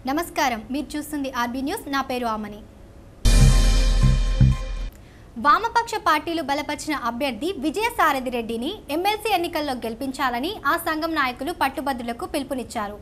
నమస్కారం, మీరు చూస్తుంది ఆర్బీ న్యూస్. నా పేరు ఆమని. వామపక్ష పార్టీలు బలపరిచిన అభ్యర్థి విజయసారథి రెడ్డిని ఎమ్మెల్సీ ఎన్నికల్లో గెలిపించాలని ఆ సంఘం నాయకులు పట్టుబద్దులకు పిలుపునిచ్చారు.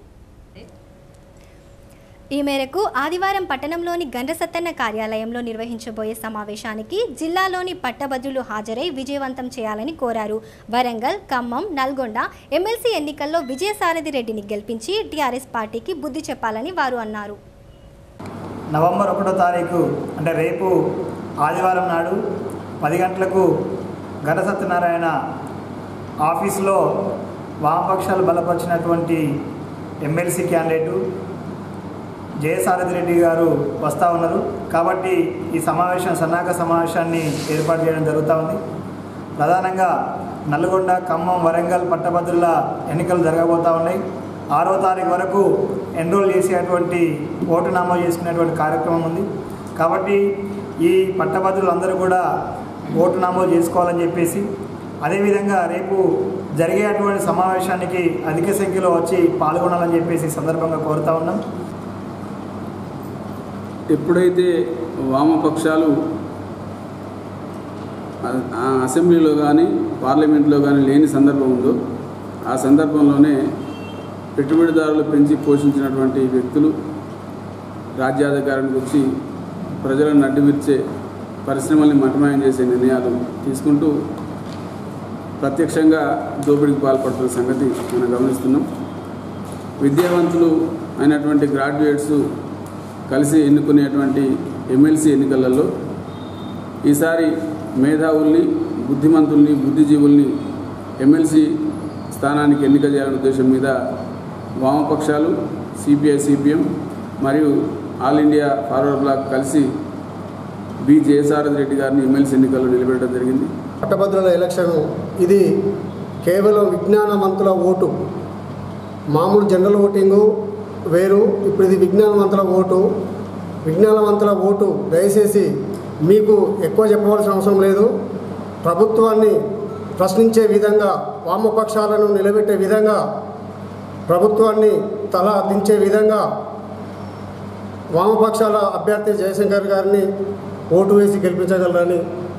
ఈ మేరకు ఆదివారం పట్టణంలోని గండ్రసత్తన్న కార్యాలయంలో నిర్వహించబోయే సమావేశానికి జిల్లాలోని పట్టభద్రులు హాజరై విజయవంతం చేయాలని కోరారు. వరంగల్, ఖమ్మం, నల్గొండ ఎమ్మెల్సీ ఎన్నికల్లో విజయసారథి రెడ్డిని గెలిపించి టీఆర్ఎస్ పార్టీకి బుద్ధి చెప్పాలని వారు అన్నారు. నవంబర్ 1వ తారీఖు అంటే రేపు ఆదివారం నాడు 10 గంటలకు గండ్రసత్యనారాయణ ఆఫీసులో వామపక్షాలు బలపరిచినటువంటి ఎమ్మెల్సీ క్యాండిడేటు జయసారథి రెడ్డి గారు వస్తూ ఉన్నారు. కాబట్టి ఈ సన్నాహక సమావేశాన్ని ఏర్పాటు చేయడం జరుగుతూ ఉంది. ప్రధానంగా నల్గొండ, ఖమ్మం, వరంగల్ పట్టభద్రుల ఎన్నికలు జరగబోతూ ఉన్నాయి. 6వ తారీఖు వరకు ఎన్రోల్ చేసేటువంటి ఓటు నమోదు చేసుకునేటువంటి కార్యక్రమం ఉంది. కాబట్టి ఈ పట్టభద్రులందరూ కూడా ఓటు నమోదు చేసుకోవాలని చెప్పేసి, అదేవిధంగా రేపు జరిగేటువంటి సమావేశానికి అధిక సంఖ్యలో వచ్చి పాల్గొనాలని చెప్పేసి సందర్భంగా కోరుతూ ఉన్నాం. ఎప్పుడైతే వామపక్షాలు అసెంబ్లీలో కానీ పార్లమెంట్లో కానీ లేని సందర్భం ఉందో ఆ సందర్భంలోనే పెట్టుబడిదారులు పెంచి పోషించినటువంటి వ్యక్తులు రాజ్యాధికారానికి వచ్చి ప్రజలను నడ్డివిర్చే పరిశ్రమల్ని మటమాయం చేసే నిర్ణయాలు తీసుకుంటూ ప్రత్యక్షంగా దోపిడీకి పాల్పడుతున్న సంగతి మనం గమనిస్తున్నాం. విద్యావంతులు అయినటువంటి గ్రాడ్యుయేట్స్ కలిసి ఎన్నుకునేటువంటి ఎమ్మెల్సీ ఎన్నికలలో ఈసారి మేధావుల్ని, బుద్ధిమంతుల్ని, బుద్ధిజీవుల్ని ఎమ్మెల్సీ స్థానానికి ఎన్నిక చేయాలనే ఉద్దేశం మీద వామపక్షాలు, సిపిఐ, సిపిఎం మరియు ఆల్ ఇండియా ఫార్వర్డ్ బ్లాక్ కలిసి జయసారథి రెడ్డి గారిని ఎమ్మెల్సీ ఎన్నికల్లో నిలబెట్టడం జరిగింది. పట్టభద్రుల ఎలక్షన్ ఇది కేవలం విజ్ఞానవంతుల ఓటు. మామూలు జనరల్ ఓటింగు వేరు, ఇప్పుడు ఇది విజ్ఞానవంతుల ఓటు. దయచేసి మీకు ఎక్కువ చెప్పవలసిన అవసరం లేదు. ప్రభుత్వాన్ని ప్రశ్నించే విధంగా, వామపక్షాలను నిలబెట్టే విధంగా, ప్రభుత్వాన్ని తల దించే విధంగా వామపక్షాల అభ్యర్థి జయశంకర్ గారిని ఓటు వేసి గెలిపించగలరని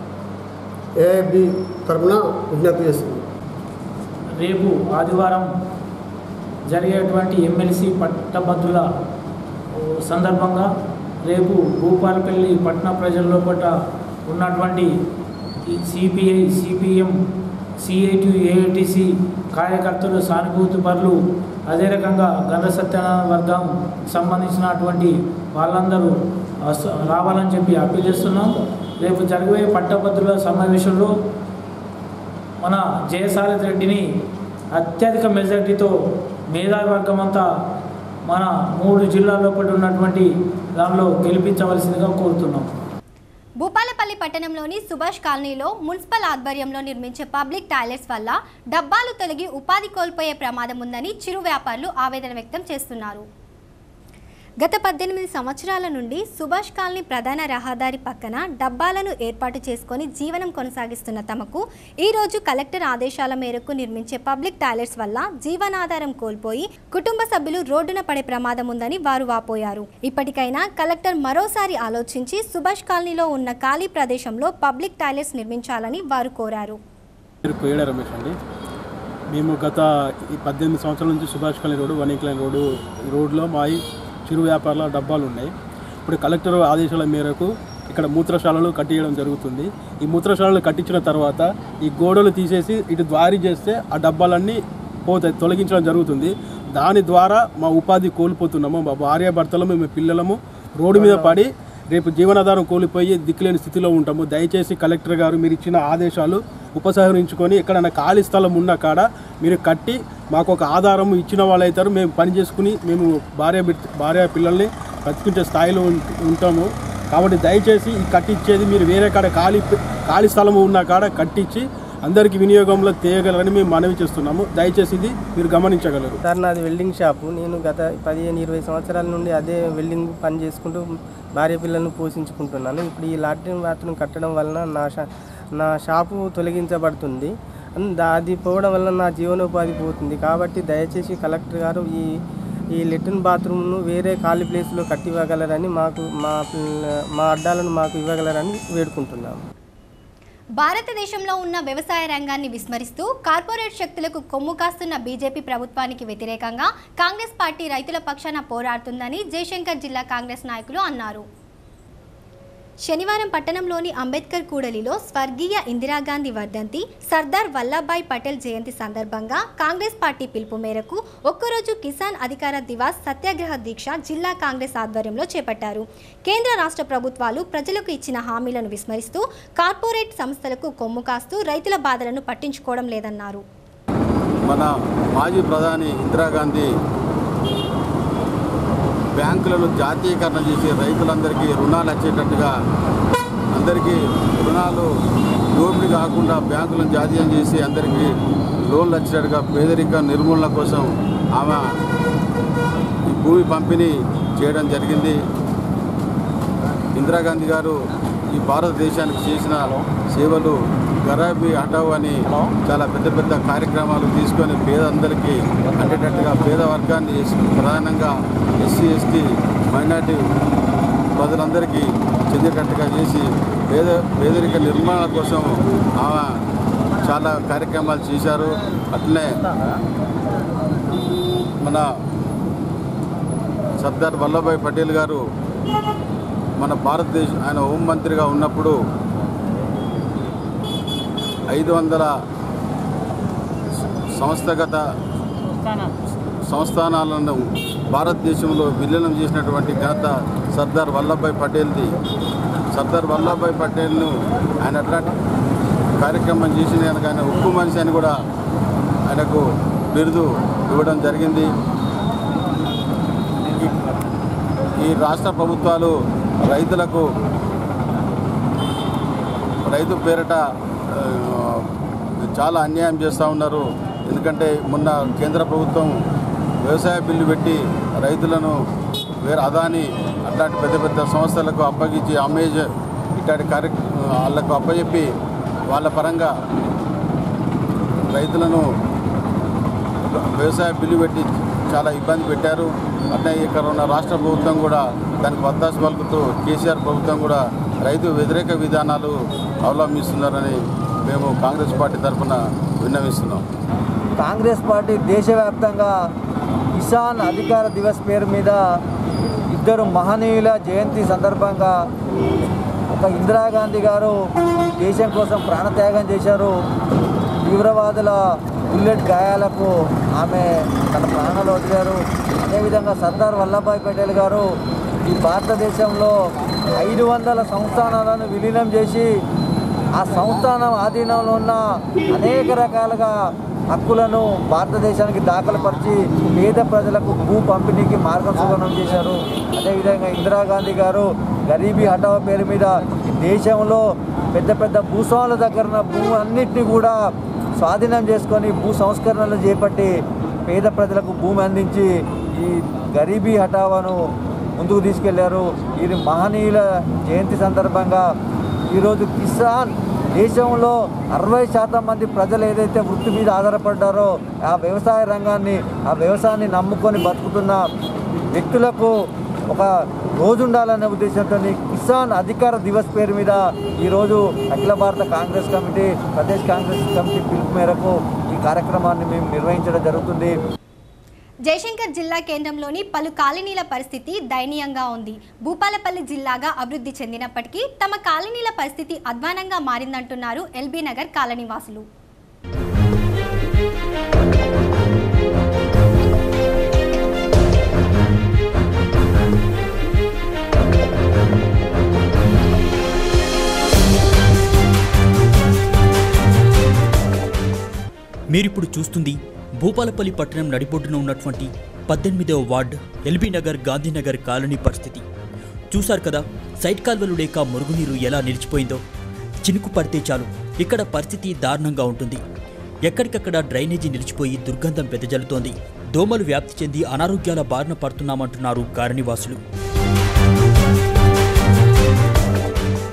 ఏఐబి తరఫున విజ్ఞప్తి చేస్తుంది. రేపు ఆదివారం జరిగేటువంటి ఎమ్మెల్సీ పట్టభద్రుల సందర్భంగా రేపు భూపాలపల్లి పట్టణ ప్రజల్లో పట్ల ఉన్నటువంటి సిపిఐ, సిపిఎం, సిఐటి, ఏఐటిసి కార్యకర్తలు, సానుభూతి పరులు, అదే రకంగా గండ్రసత్యనారాయణ వర్గం సంబంధించినటువంటి వాళ్ళందరూ రావాలని చెప్పి అప్పీల్ చేస్తున్నాం. రేపు జరిగే పట్టభద్రుల సమావేశంలో మన జయసారథి రెడ్డిని అత్యధిక మెజార్టీతో మేధావి వర్గం అంతా మన 3 జిల్లాల్లో ఉన్నటువంటి దానిలో గెలిపించవలసిందిగా కోరుతున్నాం. భూపాలపల్లి పట్టణంలోని సుభాష్ కాలనీలో మున్సిపల్ ఆధ్వర్యంలో నిర్మించే పబ్లిక్ టాయిలెట్స్ వల్ల డబ్బాలు తొలగి ఉపాధి కోల్పోయే ప్రమాదం ఉందని చిరు వ్యాపారులు ఆవేదన వ్యక్తం చేస్తున్నారు. గత 18 సంవత్సరాల నుండి సుభాష్ కాలనీ ప్రధాన రహదారి పక్కన డబ్బాలను ఏర్పాటు చేసుకొని జీవనం కొనసాగిస్తున్న తమకు ఈరోజు కలెక్టర్ ఆదేశాల మేరకు నిర్మించే పబ్లిక్ టాయిలెట్స్ వల్ల జీవనాధారం కోల్పోయి కుటుంబ సభ్యులు రోడ్డున పడే ప్రమాదం ఉందని వారు వాపోయారు. ఇప్పటికైనా కలెక్టర్ మరోసారి ఆలోచించి సుభాష్ కాలనీలో ఉన్న ఖాళీ ప్రదేశంలో పబ్లిక్ టాయిలెట్స్ నిర్మించాలని వారు కోరారు. మేము గత 18 సంవత్సరాల నుంచి సుభాష్ కాలనీ రోడ్డు, వనీక్ లైన్ రోడ్లో మా చిరు వ్యాపారాల డబ్బాలు ఉన్నాయి. ఇప్పుడు కలెక్టర్ ఆదేశాల మేరకు ఇక్కడ మూత్రశాలలు కట్టించడం జరుగుతుంది. ఈ మూత్రశాలలు కట్టించిన తర్వాత ఈ గోడలు తీసేసి ఇటు ద్వారీ చేస్తే ఆ డబ్బాలన్నీ పోతాయి, తొలగించడం జరుగుతుంది. దాని ద్వారా మా ఉపాధి కోల్పోతున్నాము. మా భార్యాభర్తలము, మేము పిల్లలము రోడ్డు మీద పడి రేపు జీవనాధారం కోల్పోయి దిక్కులేని స్థితిలో ఉంటాము. దయచేసి కలెక్టర్ గారు మీరు ఇచ్చిన ఆదేశాలు ఉపసంహరించుకొని ఎక్కడైనా ఖాళీ స్థలం ఉన్న కాడ మీరు కట్టి మాకు ఒక ఆధారం ఇచ్చిన వాళ్ళు అవుతారు. మేము పని చేసుకుని మేము భార్య పిల్లల్ని బతికించే స్థాయిలో ఉంటాము. కాబట్టి దయచేసి ఈ కట్టించేది మీరు వేరే కాడ ఖాళీ స్థలం ఉన్న కాడ కట్టించి అందరికీ వినియోగంలో తేయగలరని మేము మనవి చేస్తున్నాము. దయచేసి ఇది మీరు గమనించగలరు. సార్, నాది వెల్డింగ్ షాపు. నేను గత 15-20 సంవత్సరాల నుండి అదే వెల్డింగ్ పని చేసుకుంటూ భార్య పిల్లలను పోషించుకుంటున్నాను. ఇప్పుడు ఈ లాట్రిన్ బాత్రూమ్ కట్టడం వలన నా షాపు తొలగించబడుతుంది. అది పోవడం వల్ల నా జీవనోపాధి పోతుంది. కాబట్టి దయచేసి కలెక్టర్ గారు ఈ ఈ లెట్రిన్ బాత్రూమ్ను వేరే ఖాళీ ప్లేస్లో కట్టి ఇవ్వగలరని మా అడ్డాలను మాకు ఇవ్వగలరని వేడుకుంటున్నాము. భారతదేశంలో ఉన్న వ్యవసాయ రంగాన్ని విస్మరిస్తూ కార్పొరేట్ శక్తులకు కొమ్ము కాస్తున్న బీజేపీ ప్రభుత్వానికి వ్యతిరేకంగా కాంగ్రెస్ పార్టీ రైతుల పక్షాన పోరాడుతుందని జయశంకర్ జిల్లా కాంగ్రెస్ నాయకులు అన్నారు. శనివారం పట్టణంలోని అంబేద్కర్ కూడలిలో స్వర్గీయ ఇందిరాగాంధీ వర్ధంతి, సర్దార్ వల్లభాయ్ పటేల్ జయంతి సందర్భంగా కాంగ్రెస్ పార్టీ పిలుపు మేరకు ఒక్కరోజు కిసాన్ అధికార దివాస్ సత్యాగ్రహ దీక్ష జిల్లా కాంగ్రెస్ ఆధ్వర్యంలో చేపట్టారు. కేంద్ర రాష్ట్ర ప్రభుత్వాలు ప్రజలకు ఇచ్చిన హామీలను విస్మరిస్తూ కార్పొరేట్ సంస్థలకు కొమ్ము కాస్తూ రైతుల బాధలను పట్టించుకోవడం లేదన్నారు. మన మాజీ ప్రధాని ఇందిరాగాంధీ బ్యాంకులను జాతీయకరణ చేసి రైతులందరికీ రుణాలు వచ్చేటట్టుగా, అందరికీ రుణాలు దోపిడీ కాకుండా బ్యాంకులను జాతీయం చేసి అందరికీ లోన్లు వచ్చేటట్టుగా పేదరిక నిర్మూలన కోసం ఆమె ఈ భూమి పంపిణీ చేయడం జరిగింది. ఇందిరాగాంధీ గారు ఈ భారతదేశానికి చేసిన సేవలు గరీబీ హఠావో అని చాలా పెద్ద పెద్ద కార్యక్రమాలు తీసుకొని పేదందరికీ అందేటట్టుగా, పేద వర్గాన్ని ప్రధానంగా ఎస్సీ ఎస్టీ మైనార్టీ ప్రజలందరికీ చెందేటట్టుగా చేసి పేదరిక నిర్మాణం కోసం ఆమె చాలా కార్యక్రమాలు చేశారు. అట్లనే మన సర్దార్ వల్లభాయ్ పటేల్ గారు మన ఆయన హోంమంత్రిగా ఉన్నప్పుడు 500 సంస్థాగత సంస్థానాలను భారతదేశంలో విలీనం చేసినటువంటి ఘనత సర్దార్ వల్లభాయ్ పటేల్ది. సర్దార్ వల్లభాయ్ పటేల్ను ఆయన అట్లాంటి కార్యక్రమం చేసిన ఆయన ఉక్కు మనిషి అని కూడా ఆయనకు బిరుదు ఇవ్వడం జరిగింది. ఈ రాష్ట్ర ప్రభుత్వాలు రైతు పేరిట చాలా అన్యాయం చేస్తూ ఉన్నారు. ఎందుకంటే మొన్న కేంద్ర ప్రభుత్వం వ్యవసాయ బిల్లు పెట్టి రైతులను అదాని అట్లాంటి పెద్ద పెద్ద సంస్థలకు అప్పగించి అమేజ్ ఇట్లాంటి వాళ్ళకు అప్పచెప్పి వాళ్ళ పరంగా రైతులను వ్యవసాయ బిల్లు పెట్టి చాలా ఇబ్బంది పెట్టారు. అట్లే ఇక్కడ ఉన్న రాష్ట్ర ప్రభుత్వం కూడా దానికి వత్తాసు పలుకుతూ కేసీఆర్ ప్రభుత్వం కూడా రైతు వ్యతిరేక విధానాలు అవలంబిస్తున్నారని మేము కాంగ్రెస్ పార్టీ తరఫున విన్నవిస్తున్నాం. కాంగ్రెస్ పార్టీ దేశవ్యాప్తంగా కిసాన్ అధికార దివస్ పేరు మీద 2 మహనీయుల జయంతి సందర్భంగా ఒక ఇందిరాగాంధీ గారు దేశం కోసం ప్రాణత్యాగం చేశారు. తీవ్రవాదుల బుల్లెట్ గాయాలకు ఆమె తన ప్రాణాలు వదిలారు. అదేవిధంగా సర్దార్ వల్లభాయ్ పటేల్ గారు ఈ భారతదేశంలో 500 సంస్థానాలను విలీనం చేసి ఆ సంస్థానం ఆధీనంలో ఉన్న అనేక రకాలుగా హక్కులను భారతదేశానికి దాఖలుపరిచి పేద ప్రజలకు భూ పంపిణీకి మార్గం సుగమం చేశారు. అదేవిధంగా ఇందిరాగాంధీ గారు గరీబీ హఠావో పేరు మీద దేశంలో పెద్ద పెద్ద భూస్వాముల దగ్గర భూమి అన్నింటినీ కూడా స్వాధీనం చేసుకొని భూ సంస్కరణలు చేపట్టి పేద ప్రజలకు భూమి అందించి ఈ గరీబీ హఠావోను ముందుకు తీసుకెళ్లారు. ఇది మహనీయుల జయంతి సందర్భంగా ఈరోజు కిసాన్ దేశంలో 60% మంది ప్రజలు ఏదైతే వృత్తి మీద ఆధారపడ్డారో ఆ వ్యవసాయ రంగాన్ని, ఆ వ్యవసాయాన్ని నమ్ముకొని బతుకుతున్న వ్యక్తులకు ఒక రోజు ఉండాలనే ఉద్దేశంతో కిసాన్ అధికార దివస్ పేరు మీద ఈరోజు అఖిల భారత Congress committee, Pradesh Congress committee పిలుపు మేరకు ఈ కార్యక్రమాన్ని మేము నిర్వహించడం జరుగుతుంది. జయశంకర్ జిల్లా కేంద్రంలోని పలు కాలనీల పరిస్థితి దయనీయంగా ఉంది. భూపాలపల్లి జిల్లాగా అభివృద్ధి చెందినప్పటికీ తమ కాలనీల పరిస్థితి అధ్వానంగా మారిందంటున్నారు ఎల్బీ నగర్ కాలనీ వాసులు. మీరిప్పుడు చూస్తుంది భూపాలపల్లి పట్టణం నడిబొడ్డున ఉన్నటువంటి 18వ ward LB Nagar Gandhinagar colony పరిస్థితి చూశారు కదా. సైడ్ కాల్వలు లేక మురుగునీరు ఎలా నిలిచిపోయిందో. చినుకు పడితే చాలు ఇక్కడ పరిస్థితి దారుణంగా ఉంటుంది. ఎక్కడికక్కడ డ్రైనేజీ నిలిచిపోయి దుర్గంధం వెదజల్లుతోంది. దోమలు వ్యాప్తి చెంది అనారోగ్యాల బారిన పడుతున్నామంటున్నారు కాలనీవాసులు.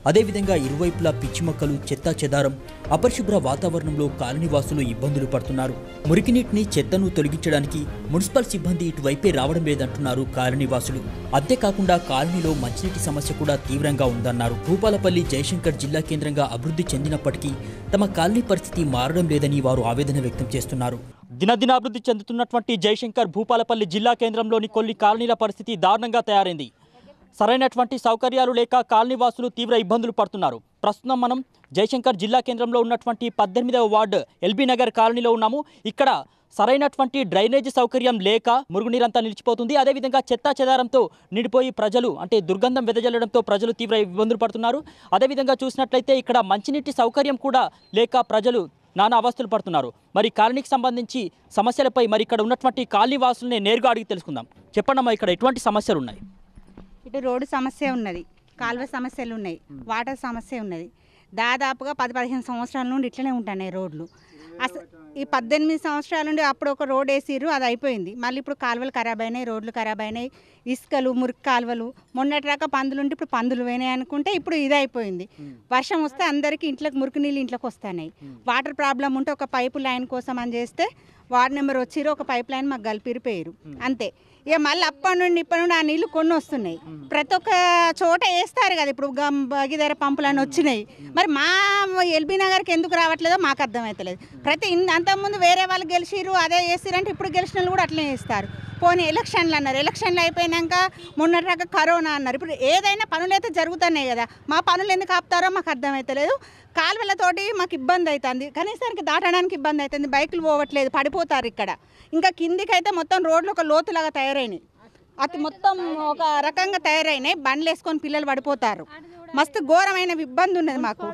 అదేవిధంగా ఇరువైపులా పిచ్చి మొక్కలు, చెత్తా చెదారం, అపరిశుభ్ర వాతావరణంలో కాలనీవాసులు ఇబ్బందులు పడుతున్నారు. మురికి నీటిని, చెత్తను తొలగించడానికి మున్సిపల్ సిబ్బంది ఇటువైపే రావడం లేదంటున్నారు కాలనీవాసులు. అంతేకాకుండా కాలనీలో మంచినీటి సమస్య కూడా తీవ్రంగా ఉందన్నారు. భూపాలపల్లి జయశంకర్ జిల్లా కేంద్రంగా అభివృద్ధి చెందినప్పటికీ తమ కాలనీ పరిస్థితి మారడం లేదని వారు ఆవేదన వ్యక్తం చేస్తున్నారు. దినదినాభివృద్ధి చెందుతున్నటువంటి జయశంకర్ భూపాలపల్లి జిల్లా కేంద్రంలోని కొన్ని కాలనీల పరిస్థితి దారుణంగా తయారైంది. సరైనటువంటి సౌకర్యాలు లేక కాలనీవాసులు తీవ్ర ఇబ్బందులు పడుతున్నారు. ప్రస్తుతం మనం జయశంకర్ జిల్లా కేంద్రంలో ఉన్నటువంటి 18వ వార్డు ఎల్బీ నగర్ కాలనీలో ఉన్నాము. ఇక్కడ సరైనటువంటి డ్రైనేజ్ సౌకర్యం లేక మురుగునీరంతా నిలిచిపోతుంది. అదేవిధంగా చెత్తా చెదారంతో నిండిపోయి ప్రజలు దుర్గంధం వెదజల్లడంతో ప్రజలు తీవ్ర ఇబ్బందులు పడుతున్నారు. అదేవిధంగా చూసినట్లయితే ఇక్కడ మంచినీటి సౌకర్యం కూడా లేక ప్రజలు నానా అవస్థలు పడుతున్నారు. మరి కాలనీకి సంబంధించి సమస్యలపై మరి ఇక్కడ ఉన్నటువంటి కాలనీ వాసుల్ని నేరుగా అడిగి తెలుసుకుందాం. చెప్పండమ్మా, ఇక్కడ ఎటువంటి సమస్యలు ఉన్నాయి? ఇటు రోడ్డు సమస్య ఉన్నది, కాలువ సమస్యలు ఉన్నాయి, వాటర్ సమస్య ఉన్నది. దాదాపుగా 10-15 సంవత్సరాల నుండి ఇట్లనే ఉంటున్నాయి రోడ్లు. అసలు ఈ 18 సంవత్సరాల నుండి అప్పుడు ఒక రోడ్ వేసిర్రు, అది అయిపోయింది. మళ్ళీ ఇప్పుడు కాలువలు ఖరాబ్ అయినాయి, రోడ్లు ఖరాబ్ అయినాయి, ఇసుకలు, మురికి కాలువలు. మొన్నటి రాక పందులు ఉంటే ఇప్పుడు పందులు పోయినాయి అనుకుంటే ఇప్పుడు ఇది అయిపోయింది. వర్షం వస్తే అందరికీ ఇంట్లోకి మురికి నీళ్ళు ఇంట్లోకి వస్తున్నాయి. వాటర్ ప్రాబ్లం ఉంటే ఒక పైపు లైన్ కోసం అని చేస్తే వార్డు నెంబర్ వచ్చిర్రు, ఒక పైప్ లైన్ మాకు కలిపిరిపోయారు అంతే. ఇక మళ్ళీ ఇప్పటి నుండి ఆ నీళ్ళు కొన్ని వస్తున్నాయి. ప్రతి ఒక్క చోట వేస్తారు కదా, ఇప్పుడు భగీరథ పంపులని వచ్చినాయి. మరి మా ఎల్బీ నగర్కి ఎందుకు రావట్లేదో మాకు అర్థమవుతలేదు. అంతకుముందు వేరే వాళ్ళు గెలిచిర్రు, అదే వేసిరంటే ఇప్పుడు గెలిచిన వాళ్ళు కూడా అట్లనే వేస్తారు. పోనీ ఎలక్షన్లు అన్నారు, ఎలక్షన్లు అయిపోయినాక మొన్నటిదాకా కరోనా అన్నారు. ఇప్పుడు ఏదైనా పనులు అయితే జరుగుతున్నాయి కదా, మా పనులు ఎందుకు ఆపుతారో మాకు అర్థమవుతలేదు. కాలువలతోటి మాకు ఇబ్బంది అవుతుంది, కనీసానికి దాటడానికి ఇబ్బంది అవుతుంది. బైకులు పోవట్లేదు, పడిపోతారు ఇక్కడ. ఇంకా కిందికి అయితే మొత్తం రోడ్లు ఒక లోతులాగా తయారైనాయి, అది మొత్తం ఒక రకంగా తయారైనాయి. బండ్లు వేసుకొని పిల్లలు పడిపోతారు. మస్తు ఘోరమైన ఇబ్బంది ఉన్నది మాకు.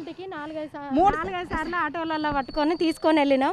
4-5 సార్లు ఆటోలలో పట్టుకొని తీసుకొని వెళ్ళినాం.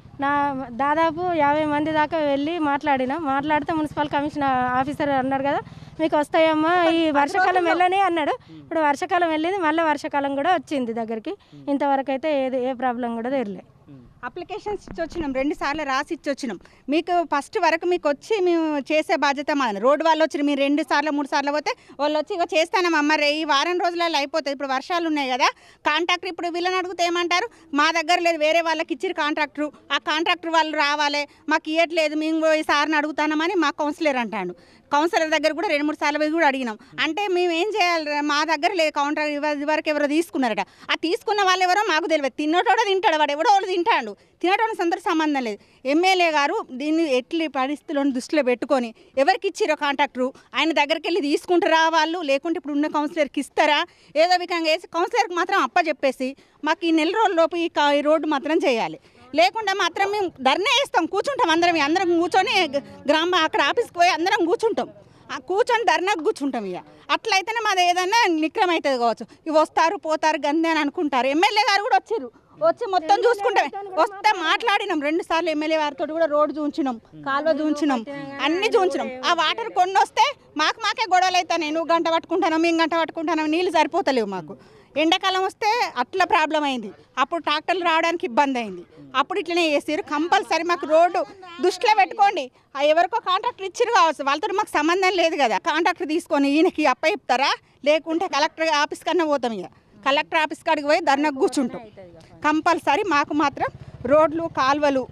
దాదాపు 50 మంది దాకా వెళ్ళి మాట్లాడితే మున్సిపల్ కమిషన్ ఆఫీసర్ అన్నాడు కదా, మీకు వస్తాయమ్మా ఈ వర్షాకాలం వెళ్ళని అన్నాడు. ఇప్పుడు వర్షాకాలం వెళ్ళింది, మళ్ళీ వర్షాకాలం కూడా వచ్చింది దగ్గరికి. ఇంతవరకు అయితే ఏ ప్రాబ్లం కూడా తెలియలేదు. అప్లికేషన్స్ ఇచ్చి వచ్చినాం, 2 సార్లు రాసి ఇచ్చి వచ్చినాం. మీకు ఫస్ట్ వరకు మీకు వచ్చి మేము చేసే బాధ్యత మాది. రోడ్డు వాళ్ళు వచ్చి మీరు 2 సార్లు 3 సార్లు పోతే వాళ్ళు వచ్చి ఇక చేస్తానమ్మా, ఈ వారం రోజులలో అయిపోతుంది. ఇప్పుడు వర్షాలు ఉన్నాయి కదా, కాంట్రాక్టర్ ఇప్పుడు వీళ్ళని అడిగితే ఏమంటారు, మా దగ్గర లేదు, వేరే వాళ్ళకి ఇచ్చిరు కాంట్రాక్టరు, ఆ కాంట్రాక్టర్ వాళ్ళు రావాలి, మాకు ఇవ్వట్లేదు, మేము ఈ సార్ని అడుగుతానమని మా కౌన్సిలర్ అంటాడు. కౌన్సిలర్ దగ్గర కూడా 2-3 సార్లు పోయి కూడా అడిగినాం. అంటే మేము ఏం చేయాలి, మా దగ్గర లేదు కాంట్రాక్ట్, ఇదివరకు ఎవరో తీసుకున్నారట. ఆ తీసుకున్న వాళ్ళు ఎవరో మాకు తెలియదు. తిన్నటోడో తింటాడు, వాడు ఎవడో వాళ్ళు తింటాడు, తినటోడు సందర్భం సంబంధం లేదు. ఎమ్మెల్యే గారు దీన్ని ఎట్లి పరిస్థితులను దృష్టిలో పెట్టుకొని ఎవరికి ఇచ్చిరో కాంట్రాక్టరు ఆయన దగ్గరికి వెళ్ళి తీసుకుంటారా వాళ్ళు, లేకుంటే ఇప్పుడు ఉన్న కౌన్సిలర్కి ఇస్తారా, ఏదో విధంగా వేసి కౌన్సిలర్కి మాత్రం అప్పచెప్పేసి మాకు ఈ నెల రోజుల్లోపు ఈ రోడ్డు మాత్రం చేయాలి. లేకుండా మాత్రం మేము ధర్నా వేస్తాం, కూర్చుంటాం అందరం కూర్చొని అక్కడ ఆఫీస్కి పోయి అందరం కూర్చొని ధర్నాకు కూర్చుంటాం. ఇక అట్లయితేనే మాది ఏదైనా నిక్రమ అవుతుంది కావచ్చు. ఇవి వస్తారు పోతారు గందే అని అనుకుంటారు. ఎమ్మెల్యే గారు కూడా వచ్చి మొత్తం చూసుకుంటాం. వస్తే మాట్లాడినాం 2 సార్లు ఎమ్మెల్యే వారితో కూడా, రోడ్డు చూంచినాం, కాలువ చూంచినాం, అన్ని చూంచినాం. ఆ వాటర్ కొన్ని వస్తే మాకే గొడవలు అవుతాయి. నువ్వు గంట పట్టుకుంటాను, మేము గంట పట్టుకుంటాను, నీళ్ళు సరిపోతలేవు మాకు. ఎండాకాలం వస్తే అట్లా ప్రాబ్లం అయింది, అప్పుడు ట్రాక్టర్లు రావడానికి ఇబ్బంది అయింది. అప్పుడు ఇట్లనే చేసారు. కంపల్సరీ మాకు రోడ్డు దృష్టిలో పెట్టుకోండి. ఎవరికో కాంట్రాక్టర్ ఇచ్చిరు కావచ్చు, వాళ్ళతో మాకు సంబంధం లేదు కదా. కాంట్రాక్టర్ తీసుకొని ఈయనకి అప్ప చెప్తారా, లేకుంటే కలెక్టర్ ఆఫీస్ కన్నా పోతాం. ఇక కలెక్టర్ ఆఫీస్ కాడికి పోయి ధర్నాకు కూర్చుంటాం. కంపల్సరీ మాకు మాత్రం రోడ్లు, కాలువలు,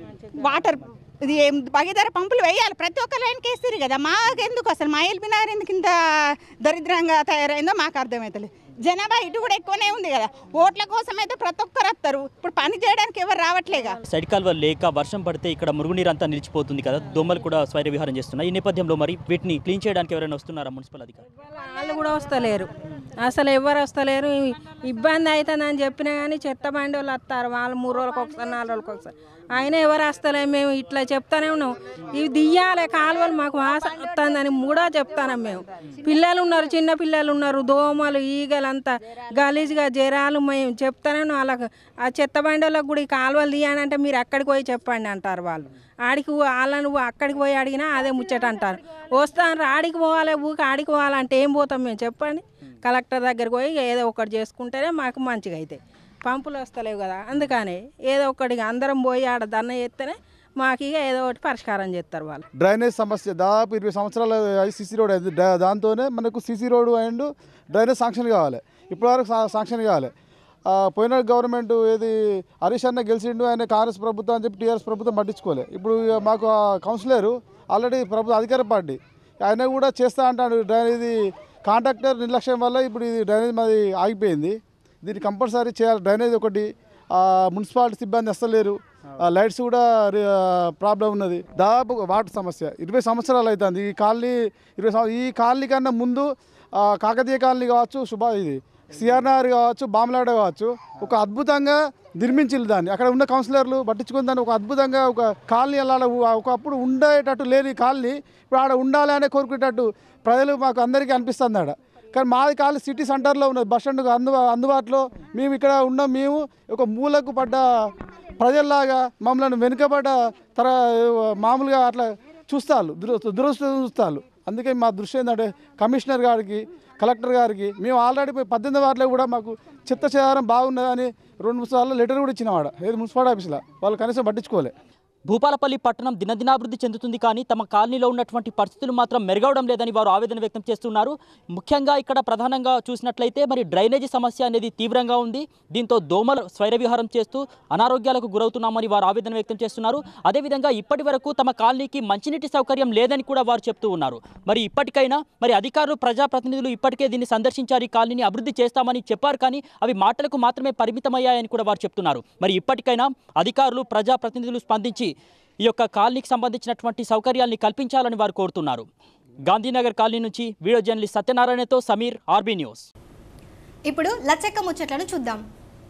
వాటర్, ఇది భగీరథ పంపులు వేయాలి. ప్రతి ఒక్క లైన్కి వేస్తారు కదా. మాకెందుకు అసలు మా ఎల్బీ నగర్ ఎందుకు ఇంత దరిద్రంగా తయారైందో మాకు అర్థమవుతలేదు. జనాభా ఇటు కూడా ఎక్కువనే ఉంది కదా, ఓట్ల కోసం అయితే ప్రతి ఒక్కరు వస్తారు. ఇప్పుడు పని చేయడానికి ఎవరు రావట్లేగా. సైడ్ కాలువ లేక వర్షం పడితే ఇక్కడ మురుగునీరు అంతా నిలిచిపోతుంది కదా, దోమలు కూడా స్వైర విహారం చేస్తున్నాయి. ఈ నేపథ్యంలో మరి వీటిని క్లీన్ చేయడానికి ఎవరైనా వస్తున్నారా మున్సిపల్ అధికారులు? వాళ్ళు కూడా వస్తలేరు, అసలు ఎవరు వస్తలేరు. ఇబ్బంది అవుతుందని చెప్పినా కానీ చెత్త బండి వాళ్ళు వస్తారు, వాళ్ళు 3 రోజులకు ఒకసారి 4 రోజులకు ఒకసారి. అయినా ఎవరు వస్తలే, మేము ఇట్లా చెప్తానే ఉన్నాం, ఇవి దియ్యాలి కాలువలు మాకు వాసన వస్తుందని కూడా చెప్తాను. మేము పిల్లలు ఉన్నారు, చిన్న పిల్లలు ఉన్నారు, దోమలు ఈగలు అంతా గలీజ్గా జ్వరాలు, మేము చెప్తానే ఉన్నాం వాళ్ళకు. ఆ చెత్త బండి వాళ్ళకు కూడా ఈ కాలువలు తీయాలంటే మీరు అక్కడికి పోయి చెప్పండి అంటారు వాళ్ళు. ఆడికి వాళ్ళను అక్కడికి పోయి అడిగినా అదే ముచ్చట అంటారు. వస్తాను ఆడికి పోవాలి, ఊరికి ఆడికి పోవాలంటే ఏం పోతాం మేము చెప్పండి. కలెక్టర్ దగ్గరికి పోయి ఏదో ఒకటి చేసుకుంటేనే మాకు మంచిగా అవుతాయి. పంపులు వస్తలేవు కదా, అందుకని ఏదో ఒకటి అందరం పోయి ఆడ ధర్నా చేస్తేనే మాకు ఇక ఏదో ఒకటి పరిష్కారం చేస్తారు వాళ్ళు. డ్రైనేజ్ సమస్య దాదాపు 20 సంవత్సరాల సీసీ రోడ్ అయింది. దాంతోనే మనకు CC road and drainage sanction కావాలి. ఇప్పటివరకు శాంక్షన్ కావాలి. పోయిన గవర్నమెంట్ ఏది హరీష్ అన్న గెలిచిండు, ఆయన కాంగ్రెస్ ప్రభుత్వం అని చెప్పి టీఆర్ఎస్ ప్రభుత్వం పట్టించుకోలే. ఇప్పుడు మాకు కౌన్సిలరు ఆల్రెడీ అధికార పార్టీ, ఆయన కూడా చేస్తా అంటాడు. ఇది కాంట్రాక్టర్ నిర్లక్ష్యం వల్ల ఇప్పుడు ఇది డ్రైనేజ్ మాది ఆగిపోయింది. దీన్ని కంపల్సరీ చేయాలి. డ్రైనేజ్ ఒకటి, మున్సిపాలిటీ సిబ్బంది వస్తలేరు, లైట్స్ కూడా ప్రాబ్లం ఉన్నది. దాదాపు వాటర్ సమస్య 20 సంవత్సరాలు అవుతుంది. ఈ కాలనీ కన్నా ముందు కాకతీయ కాలనీ కావచ్చు, ఇది సిఆర్ఆర్ కావచ్చు, బామ్లాడ కావచ్చు, ఒక అద్భుతంగా నిర్మించారు దాన్ని. అక్కడ ఉన్న కౌన్సిలర్లు పట్టించుకుని దాన్ని ఒక అద్భుతంగా ఒక కాలనీ అలా ఒకప్పుడు ఉండేటట్టు లేని కాలనీ ఇప్పుడు ఆడ ఉండాలి అనే కోరుకునేటట్టు ప్రజలు మాకు అందరికీ అనిపిస్తుంది ఆడ. కానీ మాది కాలనీ సిటీ సెంటర్లో ఉన్నది, బస్ స్టాండ్కు అందుబాటులో. మేము ఇక్కడ ఉన్నాం. మేము ఒక మూలకు పడ్డ ప్రజల్లాగా మమ్మల్ని వెనుకబడ్డ మామూలుగా అట్లా చూస్తారు, దురదృష్టం చూస్తారు. అందుకే మా దృష్టి ఏంటంటే కమిషనర్ గారికి, కలెక్టర్ గారికి మేము ఆల్రెడీ 18 వార్డులో కూడా మాకు చెత్త చెదారం బాగున్నదని 2-3 సార్లు లెటర్ కూడా ఇచ్చినవాడ ఏది మున్సిపల్ ఆఫీస్లో, వాళ్ళు కనీసం పట్టించుకోలే. భూపాలపల్లి పట్టణం దినదినాభివృద్ధి చెందుతుంది, కానీ తమ కాలనీలో ఉన్నటువంటి పరిస్థితులు మాత్రం మెరుగవడం లేదని వారు ఆవేదన వ్యక్తం చేస్తున్నారు. ముఖ్యంగా ఇక్కడ ప్రధానంగా చూసినట్లయితే మరి డ్రైనేజీ సమస్య అనేది తీవ్రంగా ఉంది. దీంతో దోమలు స్వైరవిహారం చేస్తూ అనారోగ్యాలకు గురవుతున్నామని వారు ఆవేదన వ్యక్తం చేస్తున్నారు. అదేవిధంగా ఇప్పటి వరకు తమ కాలనీకి మంచినీటి సౌకర్యం లేదని కూడా వారు చెప్తూ ఉన్నారు. మరి ఇప్పటికైనా మరి అధికారులు, ప్రజాప్రతినిధులు ఇప్పటికే దీన్ని సందర్శించారు, ఈ కాలనీని అభివృద్ధి చేస్తామని చెప్పారు, కానీ అవి మాటలకు మాత్రమే పరిమితమయ్యాయని కూడా వారు చెప్తున్నారు. మరి ఇప్పటికైనా అధికారులు, ప్రజాప్రతినిధులు స్పందించి ఈ యొక్క కాలనీకి సంబంధించినటువంటి సౌకర్యాల్ని కల్పించాలని వారు కోరుతున్నారు. గాంధీనగర్ కాలనీ నుంచి వీడియో జర్నలిస్ట్ సత్యనారాయణతో సమీర్, ఆర్బీ న్యూస్. ఇప్పుడు లచ్చక్క ముచ్చట్లను చూద్దాం.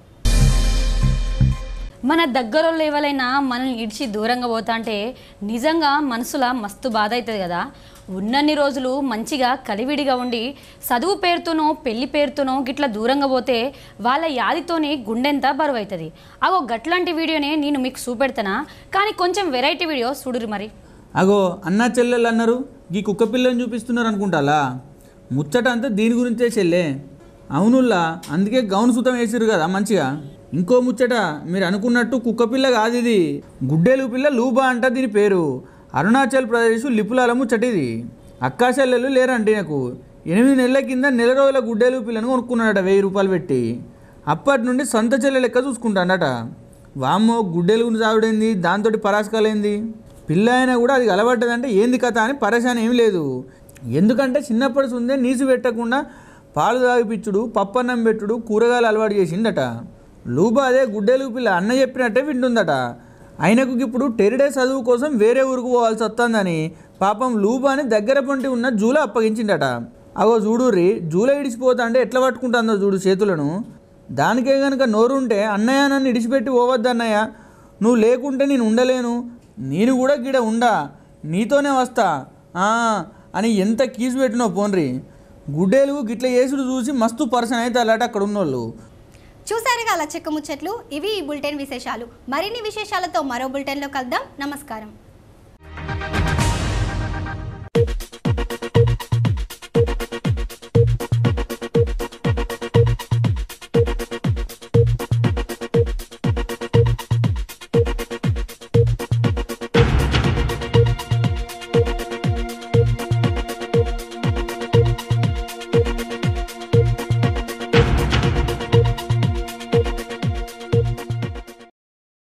మన దగ్గరలో ఎవరైనా మనల్ని ఇడిచి దూరంగా పోతా అంటే నిజంగా మనసులో మస్తు బాధ అవుతుంది కదా. ఉన్నన్ని రోజులు మంచిగా కలివిడిగా ఉండి చదువు పేరుతోనో పెళ్లి పేరుతోనో గిట్లా దూరంగా పోతే వాళ్ళ యాదితోనే గుండెంత బరువు అవుతుంది. అగో గట్లాంటి వీడియోనే నేను మీకు చూపెడతానా, కానీ కొంచెం వెరైటీ వీడియో చూడురు. మరి అగో అన్నా చెల్లెలు అన్నారు, ఈ కుక్క పిల్లని చూపిస్తున్నారు అనుకుంటాలా? ముచ్చట అంతా దీని గురించే చెల్లె. అవునుల్లా, అందుకే గౌను సుతం వేసిరు కదా మంచిగా. ఇంకో ముచ్చట, మీరు అనుకున్నట్టు కుక్క పిల్ల కాదు ఇది, గుడ్డేలు పిల్ల లూబా అంట దీని పేరు. అరుణాచల్ ప్రదేశ్ లిపులాల ముచ్చటిది. అక్కా చెల్లెలు లేరంటే నాకు 8 నెలల కింద నెల రోజుల గుడ్డేలు పిల్లను కొనుక్కున్నాడట 1000 రూపాయలు పెట్టి. అప్పటి నుండి సొంత చెల్లె లెక్క చూసుకుంటాడట. వామ్మో, గుడ్డేలు చావుడైంది, దాంతో పరాశకాలేంది. పిల్ల అయినా కూడా అది అలవడ్డదంటే ఏంది కథ అని పరేషాన్ ఏం లేదు. ఎందుకంటే చిన్నప్పటి నుండే నీసు పెట్టకుండా పాలు తాగిపిచ్చుడు, పప్పన్నం పెట్టుడు, కూరగాయలు అలవాటు చేసిందట. లూబా అదే గుడ్డేలు పిల్ల అన్న చెప్పినట్టే వింటుందట. ఆయనకు ఇప్పుడు టెరిడే చదువు కోసం వేరే ఊరికి పోవాల్సి వస్తుందని పాపం లూబాని దగ్గర పంటి ఉన్న జూల అప్పగించిండట. అగో చూడుర్రి, జూల ఇడిచిపోతా అంటే ఎట్లా పట్టుకుంటుందో చూడు చేతులను. దానికే కనుక నోరుంటే అన్నయ్య నన్ను ఇడిచిపెట్టి పోవద్దు అన్నయ్య, నువ్వు లేకుంటే నేను ఉండలేను, నేను కూడా గిడ ఉండా, నీతోనే వస్తా అని ఎంత కీసు పెట్టినో పోన్రి. గుడ్డేలు గిట్ల చేసుడు చూసి మస్తు పర్సన్ అయితే అలాంటి అక్కడ ఉన్నోళ్ళు. చూసారుగా లచ్చక్క ముచ్చట్లు. ఇవి ఈ బులెటిన్ విశేషాలు. మరిన్ని విశేషాలతో మరో బులెటిన్లో కలుద్దాం. నమస్కారం.